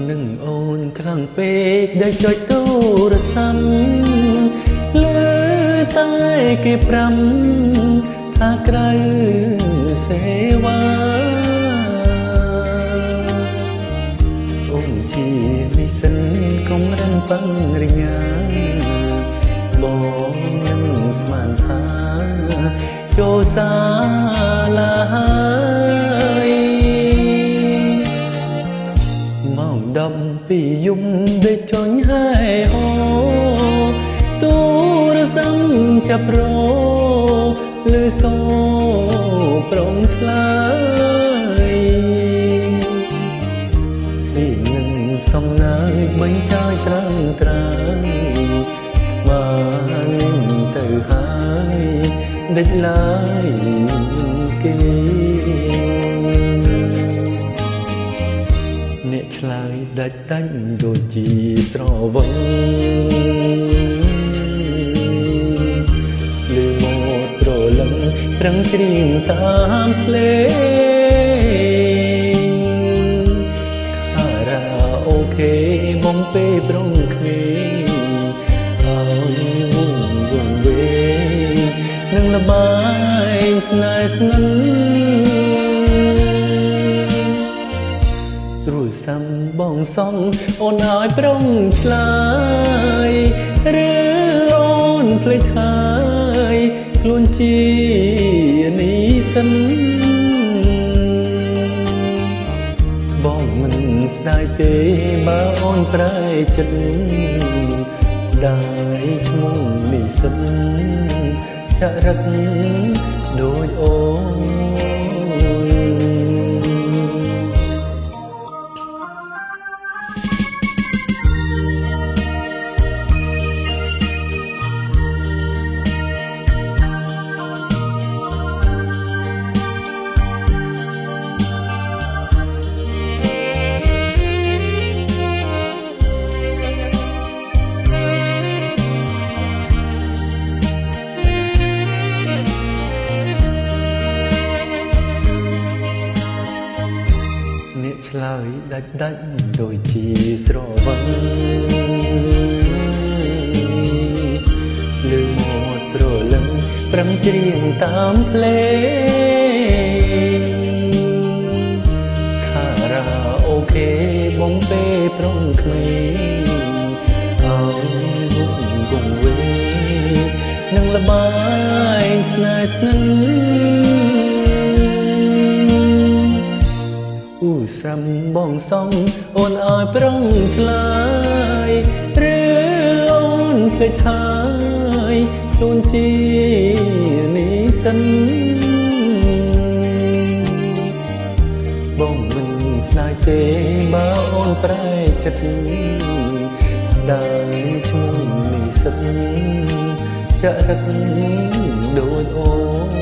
នឹងអូនខ្លាំងពេកដែលចុចទូរស័ព្ទលើតែគេប្រាំថាក្រៅសេវាអូនជានិស្សិតកុំរំពឹងរញ្ញាបងនឹងស្មានថាចូលសាលាហើយម៉ោង12យប់ដែលចុញហើយហូទូរស័ព្ទចាប់រឮសូរប្រងឆ្លើយពីនឹងសំណាយបញ្ចើយត្រង់ត្រង់បានទៅហើយដេចឡើយគេអ្នកឆ្លើយដាច់ដាច់ដូចជាស្រវឹងលើមកត្រលឹងប្រឹងច្រៀងតាមភ្លេងខារ៉ាអូខេបំពេប្រងគ្មានឲ្យវងវេនឹងល្បែងស្នេហ៍ស្និទ្ធទូរស័ព្ទបងសំអូនឲ្យប្រងឆ្លើយឬអូនភ្លេចហើយខ្លួនជានិស្សិតបងមិនស្ដាយទេបើអូនប្រែចិត្តស្ដាយឈ្មោះនិស្សិតចរិតដូចអូនឆ្លើយដាច់ដាច់ដូចជាស្រវឹងលើមកត្រលឹងប្រឹងច្រៀងតាមភ្លេងខារ៉ាអូខេបងពេប្រងគ្មានឲ្យវងវេនឹងល្បែងស្នេហ៍ស្និទ្ធស្រាំបងសំអូនឲ្យប្រងឆ្លើយឬអូនភ្លេចហើយខ្លួនជានិស្សិតបងមិនស្ដាយទេបើអូនប្រែចិត្តស្ដាយឈ្មោះនិស្សិតចរិតដូចអូន